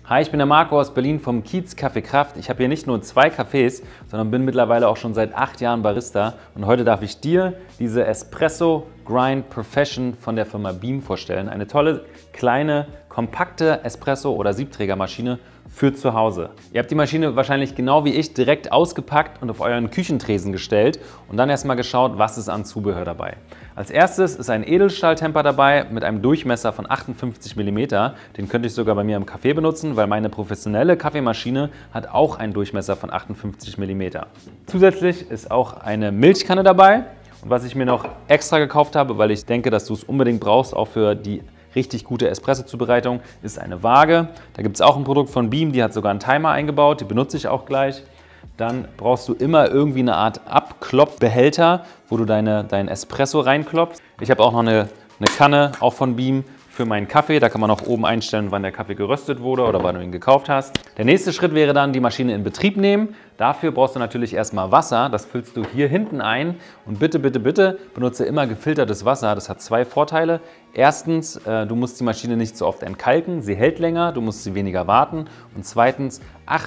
Hi, ich bin der Marco aus Berlin vom Kiez Kaffee Kraft. Ich habe hier nicht nur 2 Cafés, sondern bin mittlerweile auch schon seit 8 Jahren Barista. Und heute darf ich dir diese Espresso Grind Profession von der Firma Beam vorstellen. Eine tolle, kleine, kompakte Espresso- oder Siebträgermaschine für zu Hause. Ihr habt die Maschine wahrscheinlich genau wie ich direkt ausgepackt und auf euren Küchentresen gestellt und dann erstmal geschaut, was ist an Zubehör dabei. Als erstes ist ein Edelstahltemper dabei mit einem Durchmesser von 58 mm. Den könnte ich sogar bei mir im Café benutzen, weil meine professionelle Kaffeemaschine hat auch einen Durchmesser von 58 mm. Zusätzlich ist auch eine Milchkanne dabei. Und was ich mir noch extra gekauft habe, weil ich denke, dass du es unbedingt brauchst, auch für die richtig gute Espresso-Zubereitung, ist eine Waage. Da gibt es auch ein Produkt von Beam, die hat sogar einen Timer eingebaut, die benutze ich auch gleich. Dann brauchst du immer irgendwie eine Art Abklopfbehälter, wo du deinen Espresso reinklopfst. Ich habe auch noch eine Kanne, auch von Beam, für meinen Kaffee. Da kann man auch oben einstellen, wann der Kaffee geröstet wurde oder wann du ihn gekauft hast. Der nächste Schritt wäre dann, die Maschine in Betrieb nehmen. Dafür brauchst du natürlich erstmal Wasser. Das füllst du hier hinten ein. Und bitte, bitte, bitte benutze immer gefiltertes Wasser. Das hat 2 Vorteile. Erstens, du musst die Maschine nicht so oft entkalken. Sie hält länger, du musst sie weniger warten. Und zweitens,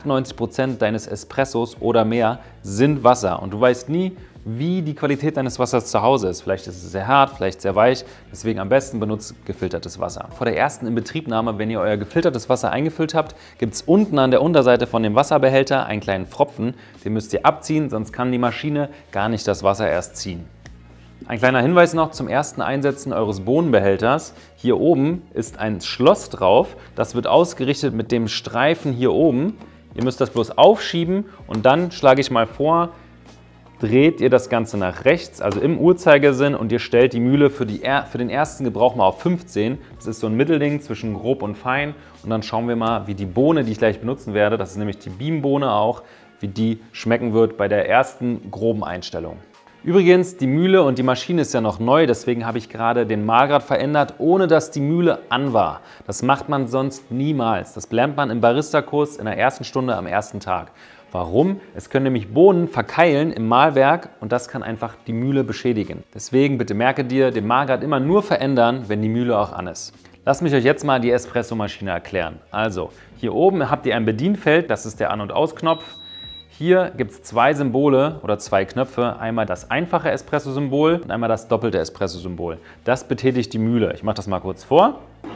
98% deines Espressos oder mehr sind Wasser. Und du weißt nie, wie die Qualität deines Wassers zu Hause ist. Vielleicht ist es sehr hart, vielleicht sehr weich. Deswegen am besten benutzt gefiltertes Wasser. Vor der ersten Inbetriebnahme, wenn ihr euer gefiltertes Wasser eingefüllt habt, gibt es unten an der Unterseite von dem Wasserbehälter einen kleinen Pfropfen. Den müsst ihr abziehen, sonst kann die Maschine gar nicht das Wasser erst ziehen. Ein kleiner Hinweis noch zum ersten Einsetzen eures Bohnenbehälters. Hier oben ist ein Schloss drauf. Das wird ausgerichtet mit dem Streifen hier oben. Ihr müsst das bloß aufschieben und dann schlage ich mal vor, dreht ihr das Ganze nach rechts, also im Uhrzeigersinn, und ihr stellt die Mühle für den ersten Gebrauch mal auf 15. Das ist so ein Mittelding zwischen grob und fein. Und dann schauen wir mal, wie die Bohne, die ich gleich benutzen werde, das ist nämlich die Beam-Bohne auch, wie die schmecken wird bei der ersten groben Einstellung. Übrigens, die Mühle und die Maschine ist ja noch neu, deswegen habe ich gerade den Mahlgrad verändert, ohne dass die Mühle an war. Das macht man sonst niemals. Das lernt man im Barista-Kurs in der ersten Stunde am ersten Tag. Warum? Es können nämlich Bohnen verkeilen im Mahlwerk und das kann einfach die Mühle beschädigen. Deswegen bitte merke dir, den Mahlgrad immer nur verändern, wenn die Mühle auch an ist. Lasst mich euch jetzt mal die Espresso-Maschine erklären. Also, hier oben habt ihr ein Bedienfeld, das ist der An- und Ausknopf. Hier gibt es 2 Symbole oder 2 Knöpfe. Einmal das einfache Espresso-Symbol und einmal das doppelte Espresso-Symbol. Das betätigt die Mühle. Ich mache das mal kurz vor.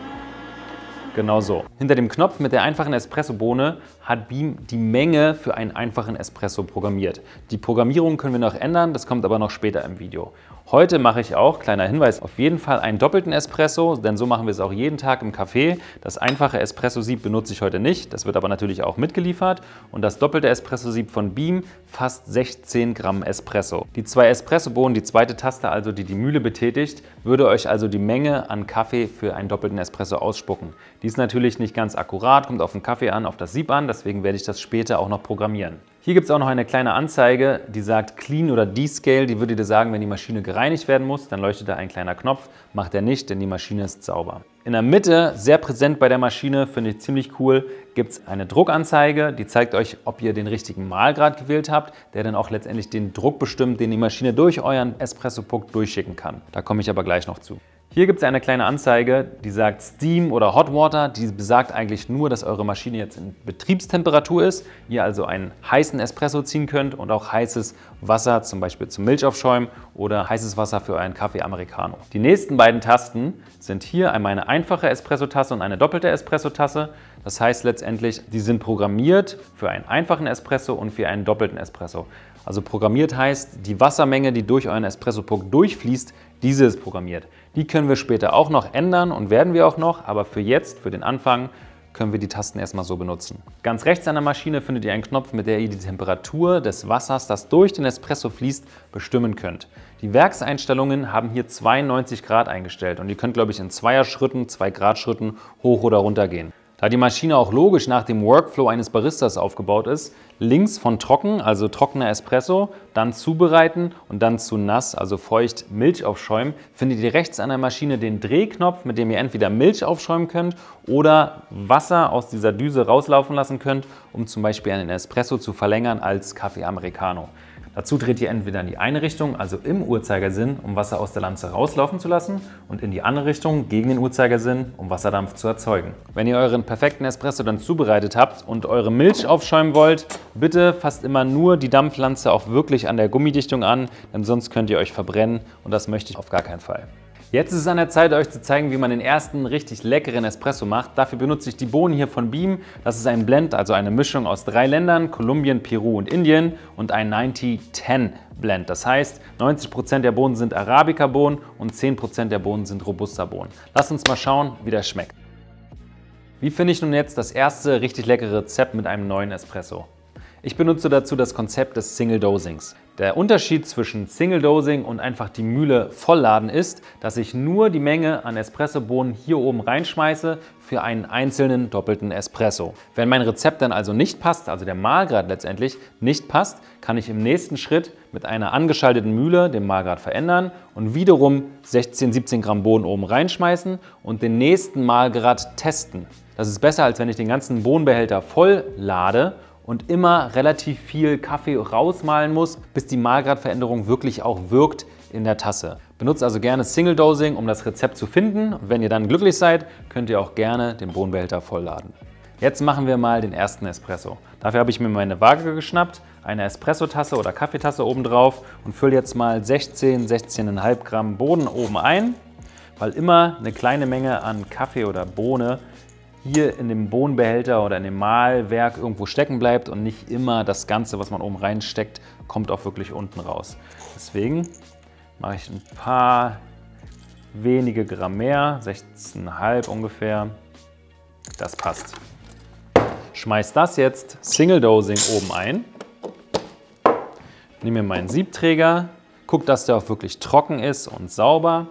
Genau so. Hinter dem Knopf mit der einfachen Espresso-Bohne hat Beam die Menge für einen einfachen Espresso programmiert. Die Programmierung können wir noch ändern, das kommt aber noch später im Video. Heute mache ich auch, kleiner Hinweis, auf jeden Fall einen doppelten Espresso, denn so machen wir es auch jeden Tag im Café. Das einfache Espresso-Sieb benutze ich heute nicht, das wird aber natürlich auch mitgeliefert. Und das doppelte Espresso-Sieb von Beam fasst 16 Gramm Espresso. Die 2 Espressobohnen, die zweite Taste also, die die Mühle betätigt, würde euch also die Menge an Kaffee für einen doppelten Espresso ausspucken. Die ist natürlich nicht ganz akkurat, kommt auf den Kaffee an, auf das Sieb an, deswegen werde ich das später auch noch programmieren. Hier gibt es auch noch eine kleine Anzeige, die sagt Clean oder Descale. Die würde dir sagen, wenn die Maschine gereinigt werden muss, dann leuchtet da ein kleiner Knopf. Macht er nicht, denn die Maschine ist sauber. In der Mitte, sehr präsent bei der Maschine, finde ich ziemlich cool, gibt es eine Druckanzeige. Die zeigt euch, ob ihr den richtigen Mahlgrad gewählt habt, der dann auch letztendlich den Druck bestimmt, den die Maschine durch euren Espresso-Puck durchschicken kann. Da komme ich aber gleich noch zu. Hier gibt es eine kleine Anzeige, die sagt Steam oder Hot Water. Die besagt eigentlich nur, dass eure Maschine jetzt in Betriebstemperatur ist. Ihr also einen heißen Espresso ziehen könnt und auch heißes Wasser, zum Beispiel zum Milchaufschäumen oder heißes Wasser für einen Kaffee Americano. Die nächsten beiden Tasten sind hier einmal eine einfache Espresso-Tasse und eine doppelte Espresso-Tasse. Das heißt letztendlich, die sind programmiert für einen einfachen Espresso und für einen doppelten Espresso. Also programmiert heißt, die Wassermenge, die durch euren Espresso-Puck durchfließt, diese ist programmiert. Die können wir später auch noch ändern und werden wir auch noch, aber für jetzt, für den Anfang, können wir die Tasten erstmal so benutzen. Ganz rechts an der Maschine findet ihr einen Knopf, mit der ihr die Temperatur des Wassers, das durch den Espresso fließt, bestimmen könnt. Die Werkseinstellungen haben hier 92 Grad eingestellt und ihr könnt, glaube ich, in 2er-Schritten, 2-Grad-Schritten hoch oder runter gehen. Da die Maschine auch logisch nach dem Workflow eines Baristas aufgebaut ist, links von trocken, also trockener Espresso, dann zubereiten und dann zu nass, also feucht Milch aufschäumen, findet ihr rechts an der Maschine den Drehknopf, mit dem ihr entweder Milch aufschäumen könnt oder Wasser aus dieser Düse rauslaufen lassen könnt, um zum Beispiel einen Espresso zu verlängern als Kaffee Americano. Dazu dreht ihr entweder in die eine Richtung, also im Uhrzeigersinn, um Wasser aus der Lanze rauslaufen zu lassen, und in die andere Richtung, gegen den Uhrzeigersinn, um Wasserdampf zu erzeugen. Wenn ihr euren perfekten Espresso dann zubereitet habt und eure Milch aufschäumen wollt, bitte fasst immer nur die Dampflanze auch wirklich an der Gummidichtung an, denn sonst könnt ihr euch verbrennen und das möchte ich auf gar keinen Fall. Jetzt ist es an der Zeit, euch zu zeigen, wie man den ersten richtig leckeren Espresso macht. Dafür benutze ich die Bohnen hier von Beam. Das ist ein Blend, also eine Mischung aus 3 Ländern, Kolumbien, Peru und Indien, und ein 90-10 Blend. Das heißt, 90% der Bohnen sind Arabica-Bohnen und 10% der Bohnen sind Robusta-Bohnen. Lasst uns mal schauen, wie das schmeckt. Wie finde ich nun jetzt das erste richtig leckere Rezept mit einem neuen Espresso? Ich benutze dazu das Konzept des Single Dosings. Der Unterschied zwischen Single Dosing und einfach die Mühle vollladen ist, dass ich nur die Menge an Espressobohnen hier oben reinschmeiße für einen einzelnen doppelten Espresso. Wenn mein Rezept dann also nicht passt, also der Mahlgrad letztendlich nicht passt, kann ich im nächsten Schritt mit einer angeschalteten Mühle den Mahlgrad verändern und wiederum 16-17 Gramm Bohnen oben reinschmeißen und den nächsten Mahlgrad testen. Das ist besser, als wenn ich den ganzen Bohnenbehälter voll lade und immer relativ viel Kaffee rausmahlen muss, bis die Mahlgradveränderung wirklich auch wirkt in der Tasse. Benutzt also gerne Single Dosing, um das Rezept zu finden. Und wenn ihr dann glücklich seid, könnt ihr auch gerne den Bohnenbehälter vollladen. Jetzt machen wir mal den ersten Espresso. Dafür habe ich mir meine Waage geschnappt, eine Espressotasse oder Kaffeetasse oben drauf und fülle jetzt mal 16,5 Gramm Bohnen oben ein, weil immer eine kleine Menge an Kaffee oder Bohne hier in dem Bohnenbehälter oder in dem Mahlwerk irgendwo stecken bleibt und nicht immer das Ganze, was man oben reinsteckt, kommt auch wirklich unten raus. Deswegen mache ich ein paar wenige Gramm mehr, 16,5 ungefähr. Das passt. Schmeiß das jetzt Single Dosing oben ein. Nehme mir meinen Siebträger, gucke, dass der auch wirklich trocken ist und sauber.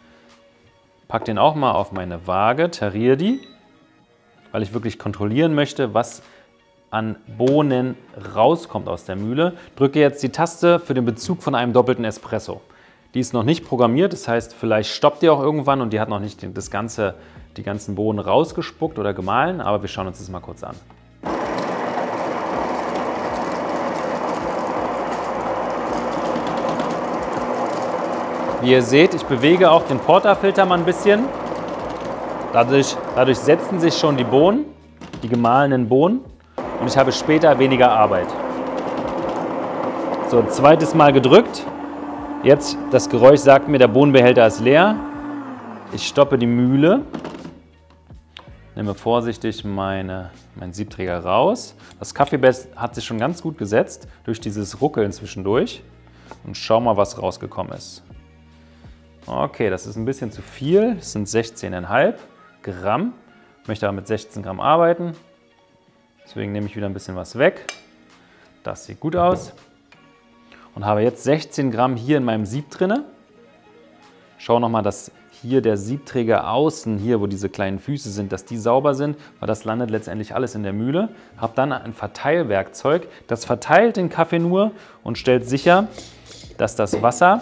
Pack den auch mal auf meine Waage, tariere die, weil ich wirklich kontrollieren möchte, was an Bohnen rauskommt aus der Mühle. Drücke jetzt die Taste für den Bezug von einem doppelten Espresso. Die ist noch nicht programmiert, das heißt, vielleicht stoppt die auch irgendwann und die hat noch nicht die ganzen Bohnen rausgespuckt oder gemahlen, aber wir schauen uns das mal kurz an. Wie ihr seht, ich bewege auch den Portafilter mal ein bisschen. Dadurch setzen sich schon die Bohnen, die gemahlenen Bohnen, und ich habe später weniger Arbeit. So, zweites Mal gedrückt. Jetzt, das Geräusch sagt mir, der Bohnenbehälter ist leer. Ich stoppe die Mühle, nehme vorsichtig meinen Siebträger raus. Das Kaffeebett hat sich schon ganz gut gesetzt durch dieses Ruckeln zwischendurch. Und schau mal, was rausgekommen ist. Okay, das ist ein bisschen zu viel. Das sind 16,5 Gramm. Ich möchte aber mit 16 Gramm arbeiten. Deswegen nehme ich wieder ein bisschen was weg. Das sieht gut aus. Und habe jetzt 16 Gramm hier in meinem Sieb drin. Schau nochmal, dass hier der Siebträger außen, hier wo diese kleinen Füße sind, dass die sauber sind, weil das landet letztendlich alles in der Mühle. Habe dann ein Verteilwerkzeug, das verteilt den Kaffee nur und stellt sicher, dass das Wasser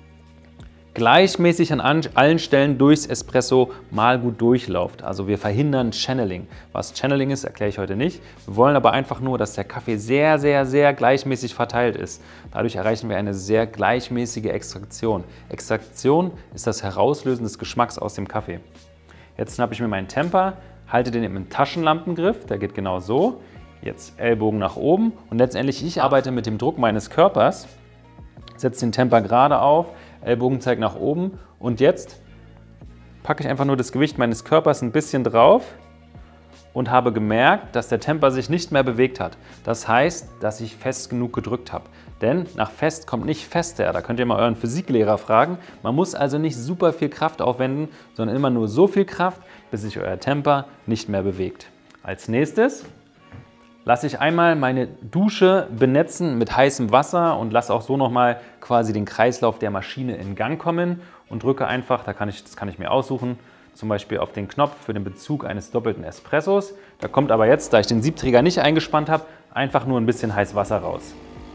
gleichmäßig an allen Stellen durchs Espresso mal gut durchläuft. Also wir verhindern Channeling. Was Channeling ist, erkläre ich heute nicht. Wir wollen aber einfach nur, dass der Kaffee sehr, sehr, sehr gleichmäßig verteilt ist. Dadurch erreichen wir eine sehr gleichmäßige Extraktion. Extraktion ist das Herauslösen des Geschmacks aus dem Kaffee. Jetzt schnappe ich mir meinen Temper, halte den im Taschenlampengriff, der geht genau so. Jetzt Ellbogen nach oben und letztendlich ich arbeite mit dem Druck meines Körpers, setze den Temper gerade auf, Ellbogen zeigt nach oben und jetzt packe ich einfach nur das Gewicht meines Körpers ein bisschen drauf und habe gemerkt, dass der Temper sich nicht mehr bewegt hat. Das heißt, dass ich fest genug gedrückt habe. Denn nach fest kommt nicht fester. Da könnt ihr mal euren Physiklehrer fragen. Man muss also nicht super viel Kraft aufwenden, sondern immer nur so viel Kraft, bis sich euer Temper nicht mehr bewegt. Als nächstes lasse ich einmal meine Dusche benetzen mit heißem Wasser und lasse auch so nochmal quasi den Kreislauf der Maschine in Gang kommen und drücke einfach, das kann ich mir aussuchen, zum Beispiel auf den Knopf für den Bezug eines doppelten Espressos. Da kommt aber jetzt, da ich den Siebträger nicht eingespannt habe, einfach nur ein bisschen heißes Wasser raus.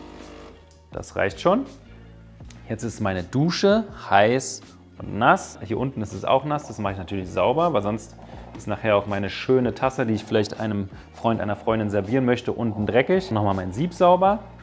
Das reicht schon. Jetzt ist meine Dusche heiß und nass. Hier unten ist es auch nass, das mache ich natürlich sauber, weil sonst ist nachher auch meine schöne Tasse, die ich vielleicht einem Freund, einer Freundin servieren möchte, unten dreckig. Nochmal mein Sieb sauber.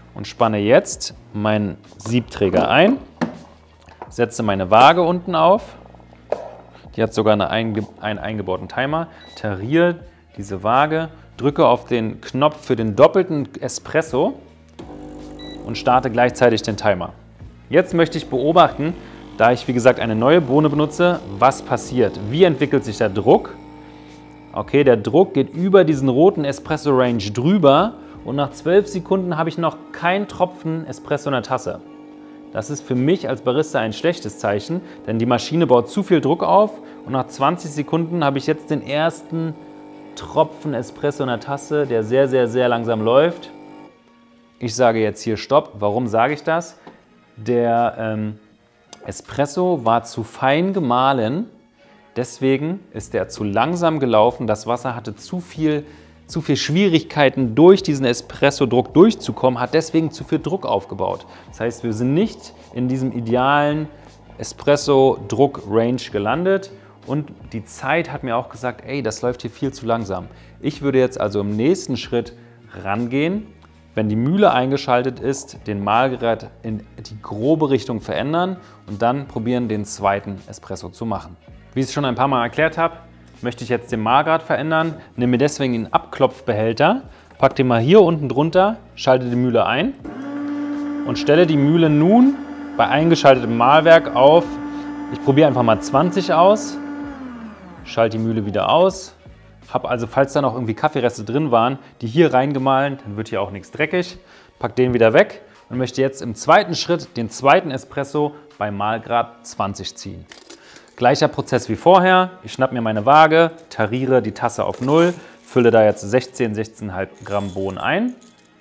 und spanne jetzt meinen Siebträger ein, setze meine Waage unten auf, die hat sogar einen eingebauten Timer, tariere diese Waage, drücke auf den Knopf für den doppelten Espresso und starte gleichzeitig den Timer. Jetzt möchte ich beobachten, da ich wie gesagt eine neue Bohne benutze, was passiert. Wie entwickelt sich der Druck? Okay, der Druck geht über diesen roten Espresso Range drüber und nach 12 Sekunden habe ich noch keinen Tropfen Espresso in der Tasse. Das ist für mich als Barista ein schlechtes Zeichen, denn die Maschine baut zu viel Druck auf und nach 20 Sekunden habe ich jetzt den ersten Tropfen Espresso in der Tasse, der sehr, sehr, sehr langsam läuft. Ich sage jetzt hier Stopp. Warum sage ich das? Der Espresso war zu fein gemahlen, deswegen ist er zu langsam gelaufen. Das Wasser hatte zu viel Schwierigkeiten, durch diesen Espresso-Druck durchzukommen, hat deswegen zu viel Druck aufgebaut. Das heißt, wir sind nicht in diesem idealen Espresso-Druck-Range gelandet und die Zeit hat mir auch gesagt, ey, das läuft hier viel zu langsam. Ich würde jetzt also im nächsten Schritt rangehen, wenn die Mühle eingeschaltet ist, den Mahlgrad in die grobe Richtung verändern und dann probieren, den zweiten Espresso zu machen. Wie ich es schon ein paar Mal erklärt habe, möchte ich jetzt den Mahlgrad verändern, nehme mir deswegen den Abklopfbehälter, packe den mal hier unten drunter, schalte die Mühle ein und stelle die Mühle nun bei eingeschaltetem Mahlwerk auf. Ich probiere einfach mal 20 aus, schalte die Mühle wieder aus, habe also, falls da noch irgendwie Kaffeereste drin waren, die hier reingemahlen, dann wird hier auch nichts dreckig, packe den wieder weg und möchte jetzt im zweiten Schritt den zweiten Espresso bei Mahlgrad 20 ziehen. Gleicher Prozess wie vorher. Ich schnappe mir meine Waage, tariere die Tasse auf 0, fülle da jetzt 16,5 Gramm Bohnen ein.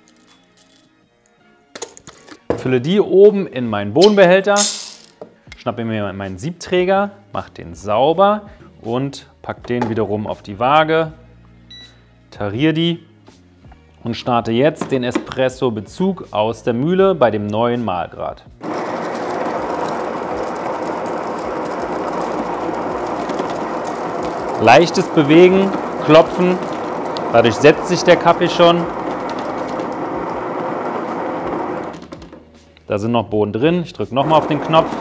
Fülle die oben in meinen Bohnenbehälter, schnappe mir meinen Siebträger, mache den sauber und packe den wiederum auf die Waage, tariere die und starte jetzt den Espresso-Bezug aus der Mühle bei dem neuen Mahlgrad. Leichtes Bewegen, Klopfen, dadurch setzt sich der Kaffee schon. Da sind noch Bohnen drin, ich drücke nochmal auf den Knopf.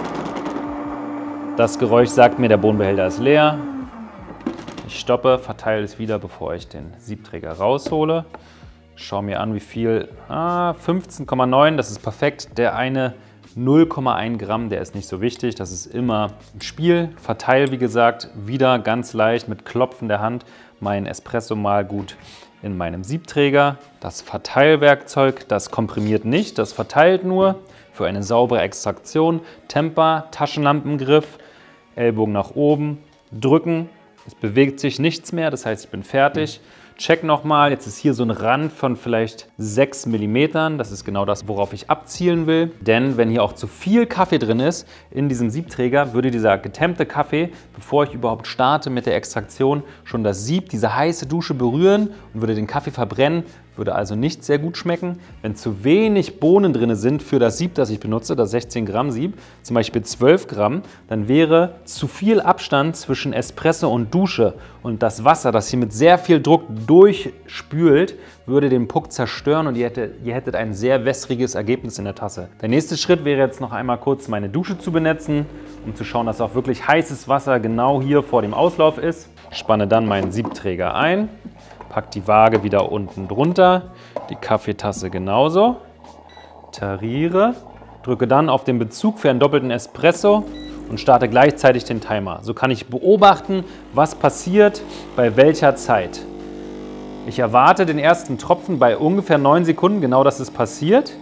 Das Geräusch sagt mir, der Bohnenbehälter ist leer. Ich stoppe, verteile es wieder, bevor ich den Siebträger raushole. Schaue mir an, wie viel. 15,9, das ist perfekt. Der eine 0,1 Gramm, der ist nicht so wichtig, das ist immer im Spiel. Verteile, wie gesagt, wieder ganz leicht mit Klopfen der Hand mein Espresso mal gut in meinem Siebträger. Das Verteilwerkzeug, das komprimiert nicht, das verteilt nur für eine saubere Extraktion. Temper, Taschenlampengriff, Ellbogen nach oben, drücken. Es bewegt sich nichts mehr, das heißt, ich bin fertig. Check nochmal, jetzt ist hier so ein Rand von vielleicht 6 mm. Das ist genau das, worauf ich abzielen will. Denn wenn hier auch zu viel Kaffee drin ist in diesem Siebträger, würde dieser getempte Kaffee, bevor ich überhaupt starte mit der Extraktion, schon das Sieb, diese heiße Dusche berühren und würde den Kaffee verbrennen. Würde also nicht sehr gut schmecken. Wenn zu wenig Bohnen drin sind für das Sieb, das ich benutze, das 16 Gramm Sieb, zum Beispiel 12 Gramm, dann wäre zu viel Abstand zwischen Espresso und Dusche und das Wasser, das hier mit sehr viel Druck durchspült, würde den Puck zerstören und ihr hättet ein sehr wässriges Ergebnis in der Tasse. Der nächste Schritt wäre jetzt noch einmal kurz meine Dusche zu benetzen, um zu schauen, dass auch wirklich heißes Wasser genau hier vor dem Auslauf ist. Spanne dann meinen Siebträger ein. Pack die Waage wieder unten drunter, die Kaffeetasse genauso, tariere, drücke dann auf den Bezug für einen doppelten Espresso und starte gleichzeitig den Timer. So kann ich beobachten, was passiert bei welcher Zeit. Ich erwarte den ersten Tropfen bei ungefähr 9 Sekunden, genau das ist passiert.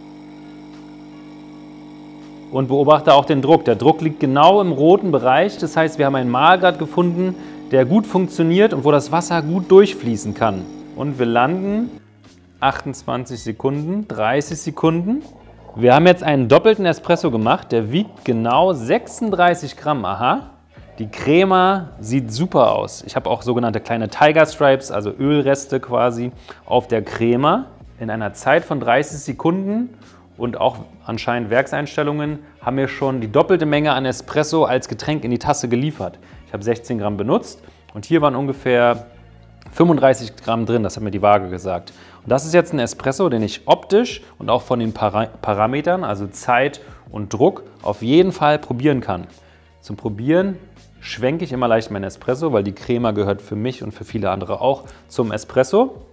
Und beobachte auch den Druck. Der Druck liegt genau im roten Bereich, das heißt, wir haben einen Mahlgrad gefunden, der gut funktioniert und wo das Wasser gut durchfließen kann. Und wir landen 28 Sekunden, 30 Sekunden. Wir haben jetzt einen doppelten Espresso gemacht, der wiegt genau 36 Gramm. Aha, die Crema sieht super aus. Ich habe auch sogenannte kleine Tiger Stripes, also Ölreste quasi auf der Crema. In einer Zeit von 30 Sekunden und auch anscheinend Werkseinstellungen haben wir schon die doppelte Menge an Espresso als Getränk in die Tasse geliefert. Ich habe 16 Gramm benutzt und hier waren ungefähr 35 Gramm drin, das hat mir die Waage gesagt. Und das ist jetzt ein Espresso, den ich optisch und auch von den Parametern, also Zeit und Druck, auf jeden Fall probieren kann. Zum Probieren schwenke ich immer leicht meinen Espresso, weil die Crema gehört für mich und für viele andere auch zum Espresso.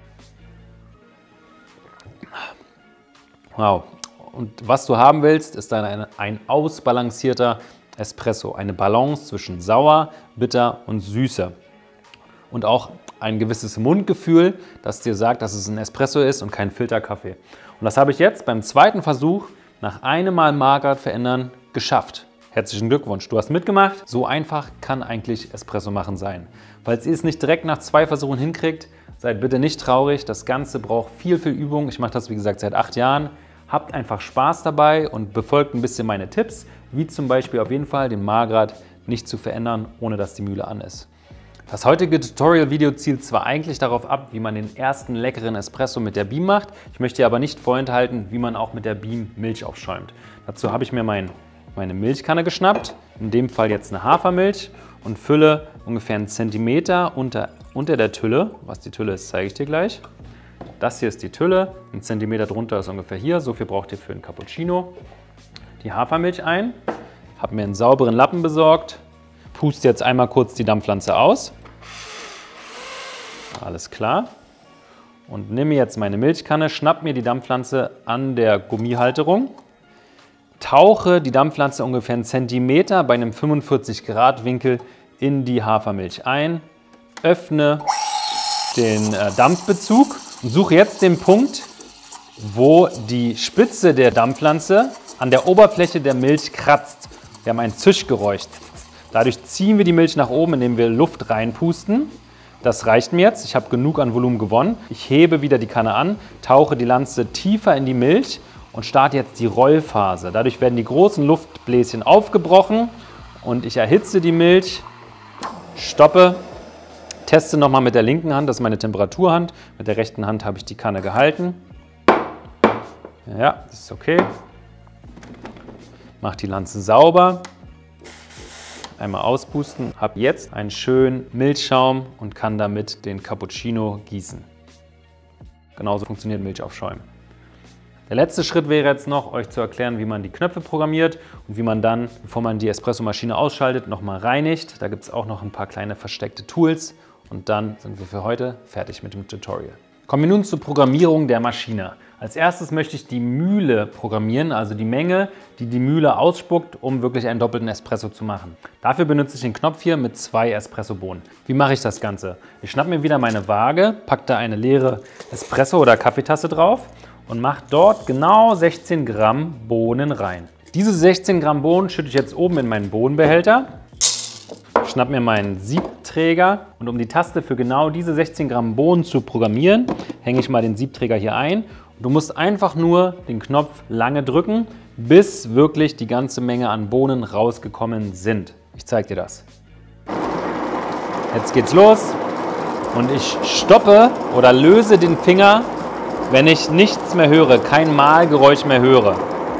Wow. Und was du haben willst, ist dann ein ausbalancierter Espresso. Eine Balance zwischen sauer, bitter und Süße. Und auch ein gewisses Mundgefühl, das dir sagt, dass es ein Espresso ist und kein Filterkaffee. Und das habe ich jetzt beim zweiten Versuch nach einem Mal Margrat verändern geschafft. Herzlichen Glückwunsch, du hast mitgemacht. So einfach kann eigentlich Espresso machen sein. Falls ihr es nicht direkt nach 2 Versuchen hinkriegt, seid bitte nicht traurig. Das Ganze braucht viel Übung. Ich mache das, wie gesagt, seit 8 Jahren. Habt einfach Spaß dabei und befolgt ein bisschen meine Tipps, wie zum Beispiel auf jeden Fall den Margrat nicht zu verändern, ohne dass die Mühle an ist. Das heutige Tutorial-Video zielt zwar eigentlich darauf ab, wie man den ersten leckeren Espresso mit der Beam macht, ich möchte dir aber nicht vorenthalten, wie man auch mit der Beam Milch aufschäumt. Dazu habe ich mir meine Milchkanne geschnappt, in dem Fall jetzt eine Hafermilch, und fülle ungefähr 1 Zentimeter unter der Tülle. Was die Tülle ist, zeige ich dir gleich. Das hier ist die Tülle, 1 Zentimeter drunter ist ungefähr hier, so viel braucht ihr für einen Cappuccino. Die Hafermilch ein, habe mir einen sauberen Lappen besorgt, puste jetzt einmal kurz die Dampfpflanze aus. Alles klar. Und nehme jetzt meine Milchkanne, schnapp mir die Dampfpflanze an der Gummihalterung, tauche die Dampfpflanze ungefähr 1 Zentimeter bei einem 45 Grad Winkel in die Hafermilch ein, öffne den Dampfbezug und suche jetzt den Punkt, wo die Spitze der Dampfpflanze an der Oberfläche der Milch kratzt. Wir haben ein Zischgeräusch. Dadurch ziehen wir die Milch nach oben, indem wir Luft reinpusten. Das reicht mir jetzt. Ich habe genug an Volumen gewonnen. Ich hebe wieder die Kanne an, tauche die Lanze tiefer in die Milch und starte jetzt die Rollphase. Dadurch werden die großen Luftbläschen aufgebrochen und ich erhitze die Milch, stoppe, teste nochmal mit der linken Hand, das ist meine Temperaturhand. Mit der rechten Hand habe ich die Kanne gehalten. Ja, das ist okay. Mache die Lanze sauber. Einmal auspusten. Habe jetzt einen schönen Milchschaum und kann damit den Cappuccino gießen. Genauso funktioniert Milchaufschäumen. Der letzte Schritt wäre jetzt noch, euch zu erklären, wie man die Knöpfe programmiert und wie man dann, bevor man die Espressomaschine ausschaltet, nochmal reinigt. Da gibt es auch noch ein paar kleine versteckte Tools und dann sind wir für heute fertig mit dem Tutorial. Kommen wir nun zur Programmierung der Maschine. Als erstes möchte ich die Mühle programmieren, also die Menge, die die Mühle ausspuckt, um wirklich einen doppelten Espresso zu machen. Dafür benutze ich den Knopf hier mit 2 Espressobohnen. Wie mache ich das Ganze? Ich schnappe mir wieder meine Waage, packe da eine leere Espresso- oder Kaffeetasse drauf und mache dort genau 16 Gramm Bohnen rein. Diese 16 Gramm Bohnen schütte ich jetzt oben in meinen Bohnenbehälter. Schnapp mir meinen Siebträger und um die Taste für genau diese 16 Gramm Bohnen zu programmieren, hänge ich mal den Siebträger hier ein. Du musst einfach nur den Knopf lange drücken, bis wirklich die ganze Menge an Bohnen rausgekommen sind. Ich zeige dir das. Jetzt geht's los und ich stoppe oder löse den Finger, wenn ich nichts mehr höre, kein Mahlgeräusch mehr höre.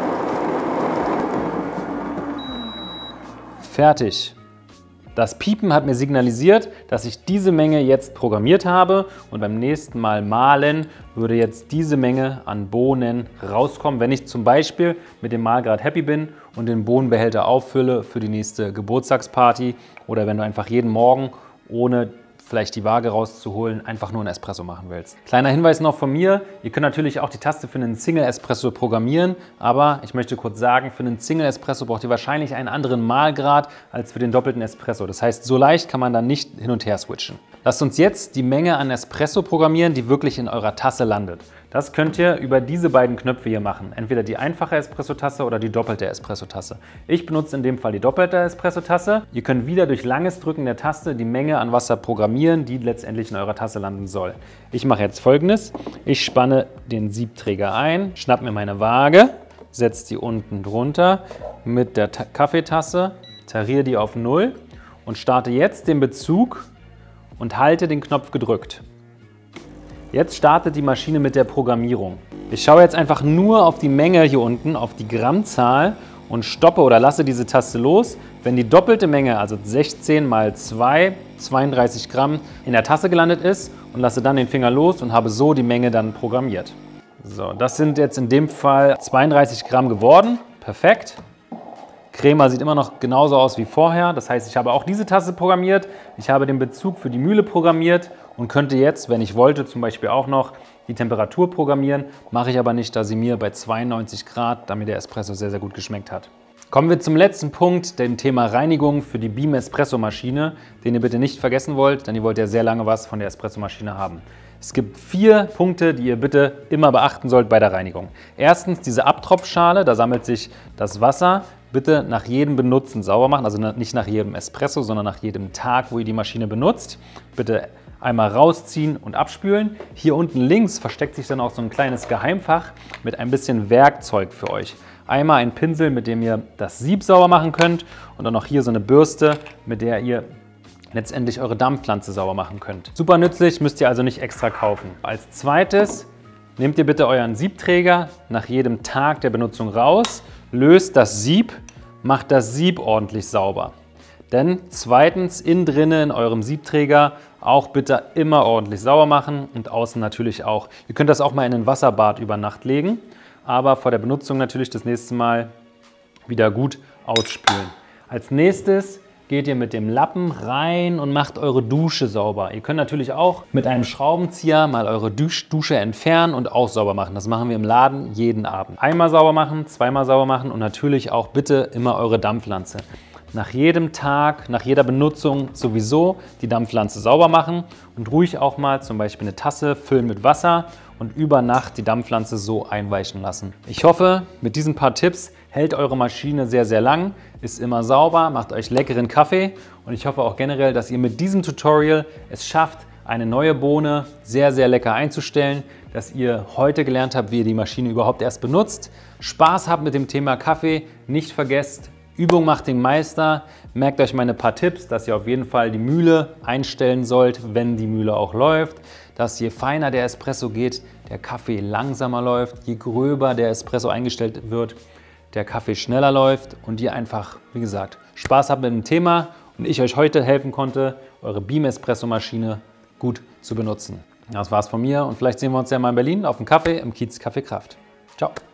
Fertig. Das Piepen hat mir signalisiert, dass ich diese Menge jetzt programmiert habe und beim nächsten Mal mahlen würde jetzt diese Menge an Bohnen rauskommen, wenn ich zum Beispiel mit dem Mahlgrad happy bin und den Bohnenbehälter auffülle für die nächste Geburtstagsparty oder wenn du einfach jeden Morgen, ohne vielleicht die Waage rauszuholen, einfach nur einen Espresso machen willst. Kleiner Hinweis noch von mir, ihr könnt natürlich auch die Taste für einen Single Espresso programmieren, aber ich möchte kurz sagen, für einen Single Espresso braucht ihr wahrscheinlich einen anderen Mahlgrad als für den doppelten Espresso. Das heißt, so leicht kann man dann nicht hin und her switchen. Lasst uns jetzt die Menge an Espresso programmieren, die wirklich in eurer Tasse landet. Das könnt ihr über diese beiden Knöpfe hier machen. Entweder die einfache Espresso-Tasse oder die doppelte Espresso-Tasse. Ich benutze in dem Fall die doppelte Espresso-Tasse. Ihr könnt wieder durch langes Drücken der Taste die Menge an Wasser programmieren, die letztendlich in eurer Tasse landen soll. Ich mache jetzt Folgendes. Ich spanne den Siebträger ein, schnapp mir meine Waage, setze die unten drunter mit der Kaffeetasse, tariere die auf 0 und starte jetzt den Bezug und halte den Knopf gedrückt. Jetzt startet die Maschine mit der Programmierung. Ich schaue jetzt einfach nur auf die Menge hier unten, auf die Grammzahl und stoppe oder lasse diese Taste los, wenn die doppelte Menge, also 16 mal 2, 32 Gramm, in der Tasse gelandet ist und lasse dann den Finger los und habe so die Menge dann programmiert. So, das sind jetzt in dem Fall 32 Gramm geworden. Perfekt. Crema sieht immer noch genauso aus wie vorher. Das heißt, ich habe auch diese Tasse programmiert. Ich habe den Bezug für die Mühle programmiert und könnte jetzt, wenn ich wollte, zum Beispiel auch noch die Temperatur programmieren. Mache ich aber nicht, da sie mir bei 92 Grad, damit der Espresso sehr, sehr gut geschmeckt hat. Kommen wir zum letzten Punkt, dem Thema Reinigung für die Beam Espresso Maschine, den ihr bitte nicht vergessen wollt, denn ihr wollt ja sehr lange was von der Espresso Maschine haben. Es gibt 4 Punkte, die ihr bitte immer beachten sollt bei der Reinigung. Erstens diese Abtropfschale, da sammelt sich das Wasser. Bitte nach jedem Benutzen sauber machen, also nicht nach jedem Espresso, sondern nach jedem Tag, wo ihr die Maschine benutzt. Bitte einmal rausziehen und abspülen. Hier unten links versteckt sich dann auch so ein kleines Geheimfach mit ein bisschen Werkzeug für euch. Einmal ein Pinsel, mit dem ihr das Sieb sauber machen könnt und dann noch hier so eine Bürste, mit der ihr letztendlich eure Dampfpflanze sauber machen könnt. Super nützlich, müsst ihr also nicht extra kaufen. Als zweites nehmt ihr bitte euren Siebträger nach jedem Tag der Benutzung raus, löst das Sieb, macht das Sieb ordentlich sauber. Denn zweitens, innen drinnen in eurem Siebträger auch bitte immer ordentlich sauber machen und außen natürlich auch. Ihr könnt das auch mal in ein Wasserbad über Nacht legen, aber vor der Benutzung natürlich das nächste Mal wieder gut ausspülen. Als nächstes geht ihr mit dem Lappen rein und macht eure Dusche sauber. Ihr könnt natürlich auch mit einem Schraubenzieher mal eure Dusche entfernen und auch sauber machen. Das machen wir im Laden jeden Abend. Einmal sauber machen, zweimal sauber machen und natürlich auch bitte immer eure Dampfpflanze. Nach jedem Tag, nach jeder Benutzung sowieso die Dampfpflanze sauber machen und ruhig auch mal zum Beispiel eine Tasse füllen mit Wasser und über Nacht die Dampfpflanze so einweichen lassen. Ich hoffe, mit diesen paar Tipps hält eure Maschine sehr, sehr lang, ist immer sauber, macht euch leckeren Kaffee und ich hoffe auch generell, dass ihr mit diesem Tutorial es schafft, eine neue Bohne sehr, sehr lecker einzustellen, dass ihr heute gelernt habt, wie ihr die Maschine überhaupt erst benutzt, Spaß habt mit dem Thema Kaffee, nicht vergesst, Übung macht den Meister. Merkt euch meine paar Tipps, dass ihr auf jeden Fall die Mühle einstellen sollt, wenn die Mühle auch läuft. Dass je feiner der Espresso geht, der Kaffee langsamer läuft. Je gröber der Espresso eingestellt wird, der Kaffee schneller läuft. Und ihr einfach, wie gesagt, Spaß habt mit dem Thema und ich euch heute helfen konnte, eure Beam Espresso Maschine gut zu benutzen. Das war's von mir und vielleicht sehen wir uns ja mal in Berlin auf dem Kaffee im Kiez Café Kraft. Ciao!